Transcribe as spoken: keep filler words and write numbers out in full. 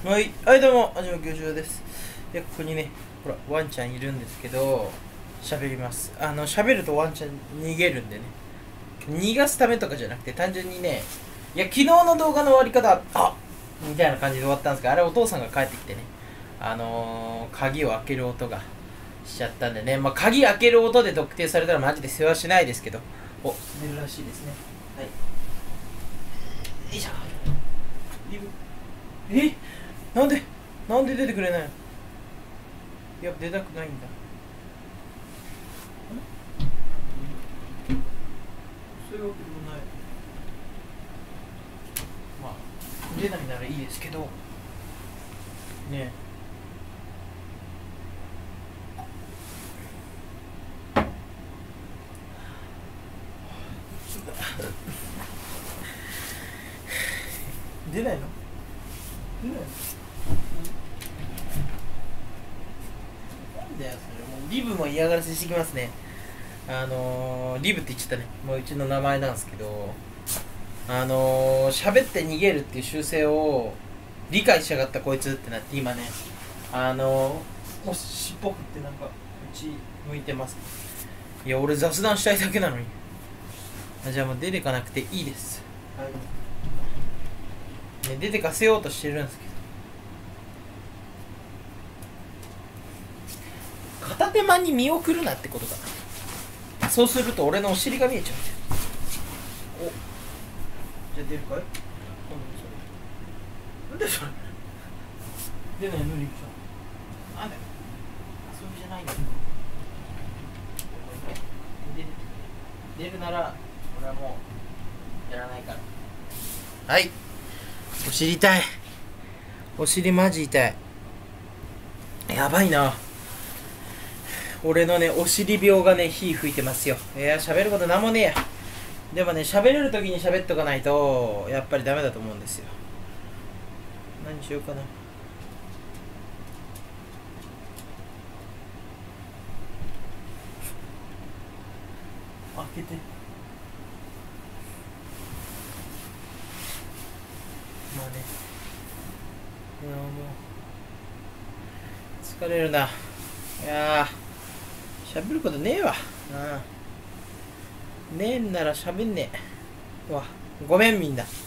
はい、はい、どうも、アジマ教授です。で、ここにね、ほら、ワンちゃんいるんですけど、喋ります。あの、喋るとワンちゃん逃げるんでね。逃がすためとかじゃなくて、単純にね、いや、昨日の動画の終わり方、あみたいな感じで終わったんですけど、あれお父さんが帰ってきてね、あのー、鍵を開ける音がしちゃったんでね、まあ、鍵開ける音で特定されたらマジで世話しないですけど、お、出るらしいですね。はい。よいしょ。リブえなんでなんで出てくれないの。いや、出たくないんだ。そういうわけでもない。まあ、出ないならいいですけど。ねえ。出ないの出ないのなんだよ、それ。もうリブも嫌がらせしてきますね。あのー、リブって言っちゃったね。もううちの名前なんですけど、あのー、喋って逃げるっていう習性を理解しやがったこいつってなって今ね、あのー、もう尻尾振ってなんかうち向いてます。いや、俺雑談したいだけなのに。あ、じゃあもう出てかなくていいです。はい。ね、出てかせようとしてるんですけど。片手間に見送るなってことかな。そうすると俺のお尻が見えちゃう。お、じゃあ出るかい。なんでそれ出ないのリクさん。なんだよ、遊びじゃないんだよ。出る出るなら俺はもうやらないから。はい、お尻痛い。お尻マジ痛い。やばいな。俺のね、お尻病がね、火吹いてますよ。いや、喋ることなんもねえや。でもね、喋れる時に喋っとかないとやっぱりダメだと思うんですよ。何しようかな。開けて。まあね、いやもう疲れるな。いやー、喋ることねえわ。うん、ねえんなら喋んねえわ。ごめんみんな。